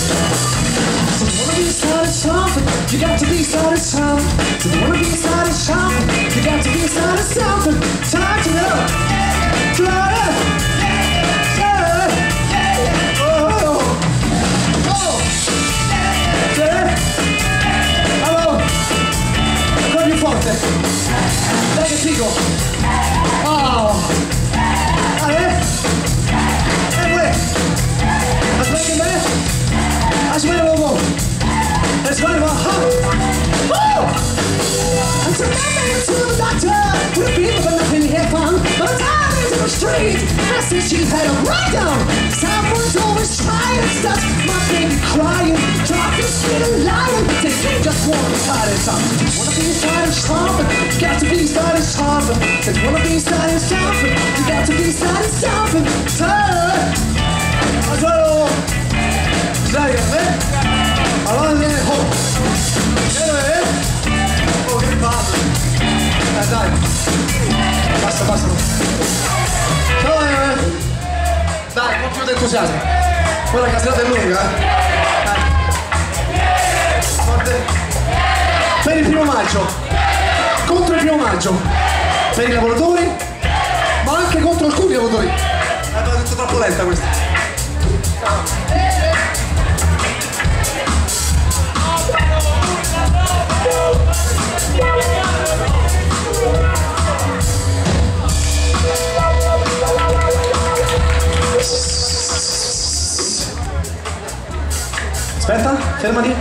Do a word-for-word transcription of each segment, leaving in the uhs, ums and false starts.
So you wanna be started something, you got to be started something. So you wanna be started something, you got to be started something. Time to go. Florida. Yeah. Oh. Oh. Yeah. Allora. Ancora più forte. Dai che figo. Oh. Allora. E uè. Aspetta me. Aspetta un po'. Aspetta un po'. Woo! I'm surrendering to the doctor. With people but nothing here fun. But I'm tired into the street. I see she's had a breakdown. Someone's always trying stuff. My baby crying. Talking, spitting, lying. They think just wanna start it something. Wanna be started something. Got to be started something. They wanna be started something. You got to be started something. Turn. Aspetta. Dai, eh? Allora viene oh. Eh, oh, che palle. Eh, dai. Basta, basta. No, eh. Dai, un po' più di entusiasmo. Quella casata è lunga, eh. Dai. Forte. Per il primo maggio. Contro il primo maggio. Per i lavoratori, ma anche contro alcuni lavoratori. Eh, l'ho detto troppo lenta questa. Aspetta, fermati.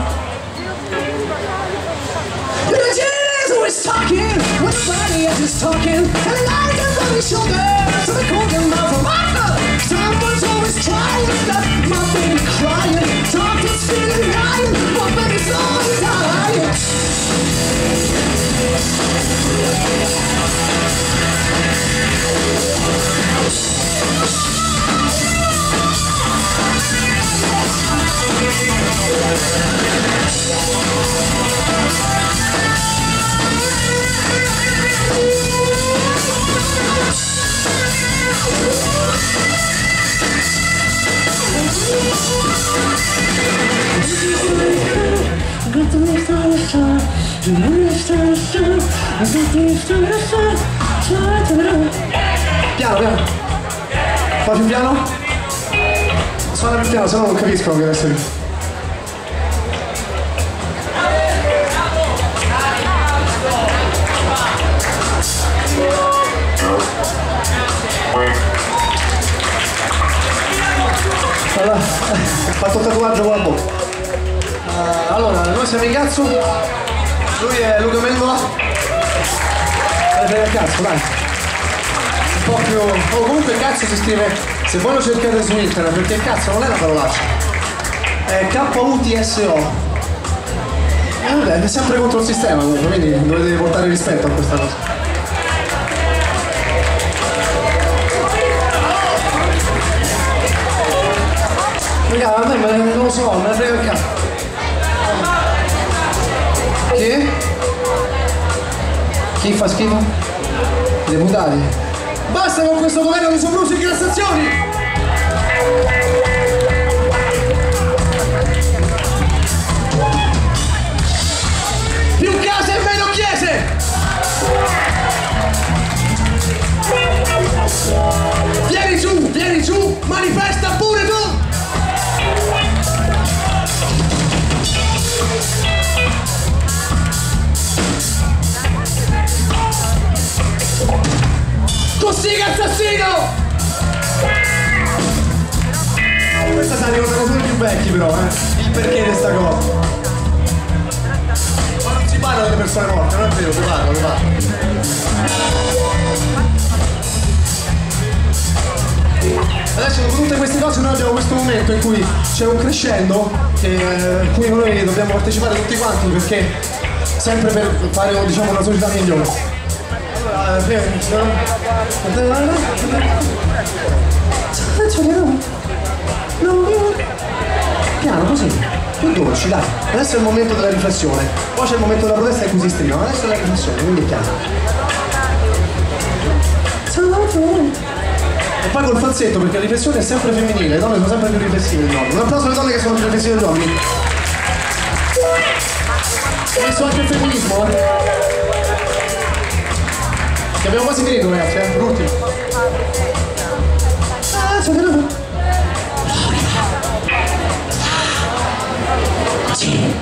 The genius always talking, when the body is just talking, and the light is on his shoulder, so they call him mouth of Martha. Someone's always trying stuff, my baby crying, talking, spitting, lying, my baby's always dying. Piano, piano. Fa più piano? Suona più piano, se no non capiscono che deve essere. Allora, ho fatto un tatuaggio con la bocca. Uh, allora, noi siamo in cazzo, lui è Luca Meldola. Dai, cazzo, dai. Un po' più. Oh, comunque il cazzo si scrive, se voi lo cercate su internet, perché il cazzo non è una parolaccia. È K U T S O. E vabbè, è sempre contro il sistema comunque, quindi dovete portare rispetto a questa cosa. Raga, a me non lo so, me ne frega il cazzo. Chi? Chi fa schifo? I deputati. Basta con questo governo di soprusi e incassazioni! Più case e meno chiese! Vieni giù, vieni giù, manifesta pure tu! Cossiga assassino! Questa sa ricordano solo i più vecchi però, eh? Il perché di sta cosa. Ma non si parla delle persone morte, non è vero, si parla, si parla. Adesso dopo tutte queste cose noi abbiamo questo momento in cui c'è un crescendo che, eh, in cui noi dobbiamo partecipare tutti quanti perché sempre per fare diciamo una società migliore. Allora, piano così, più dolci, dai. Adesso è il momento della riflessione, poi c'è il momento della protesta in cui si stringono, adesso è la riflessione, quindi piano. E poi col falsetto, perché la riflessione è sempre femminile, le donne sono sempre più riflessive degli uomini. Un applauso alle donne che sono più riflessive degli uomini. Ho messo anche il femminismo, eh? Che abbiamo quasi finito, ragazzi, eh? L'ultimo. Ah, c'è venuto. Così.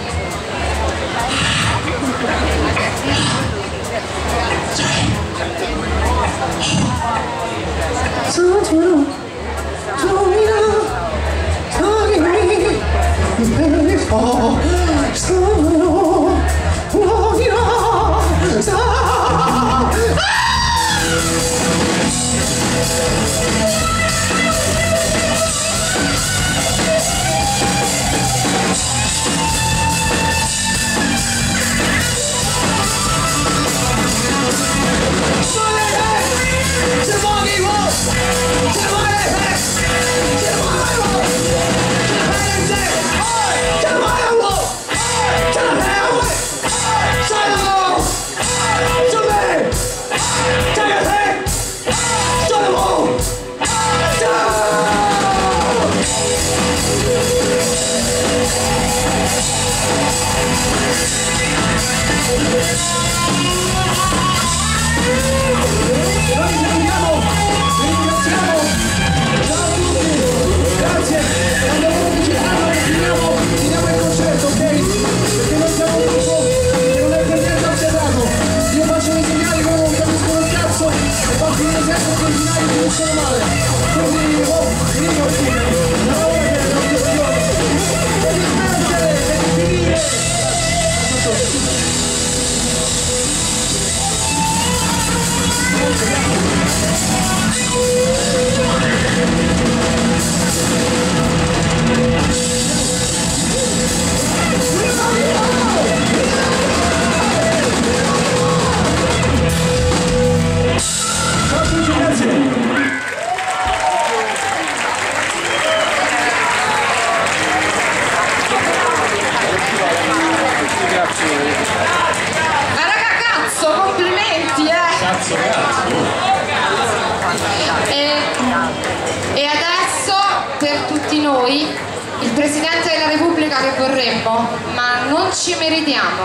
Il Presidente della Repubblica che vorremmo, ma non ci meritiamo.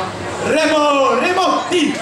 Remo Remotti!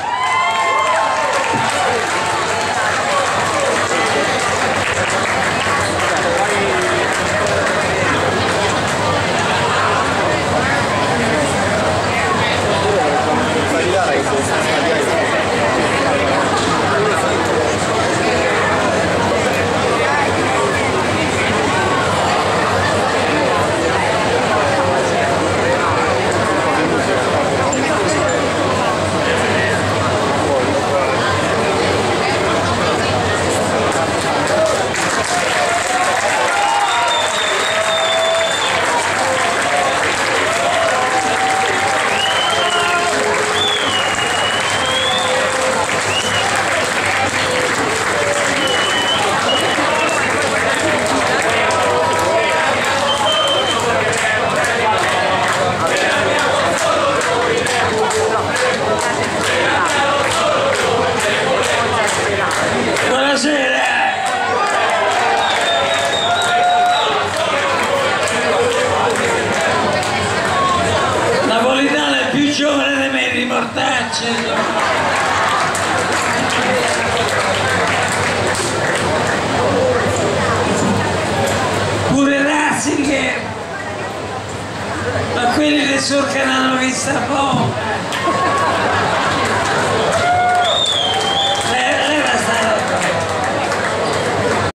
Pure Ratzinger, ma quelli le sul canale vista poco.